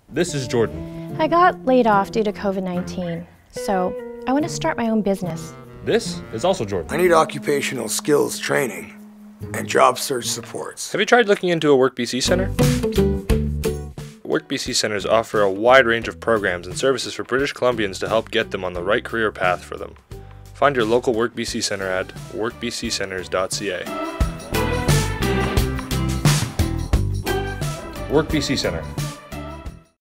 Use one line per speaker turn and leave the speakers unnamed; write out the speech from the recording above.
This is Jordan.
I got laid off due to COVID-19, so I want to start my own business.
This is also Jordan.
I need occupational skills training and job search supports.
Have you tried looking into a WorkBC Center? WorkBC Centers offer a wide range of programs and services for British Columbians to help get them on the right career path for them. Find your local WorkBC Center at workbccenters.ca.
WorkBC Center.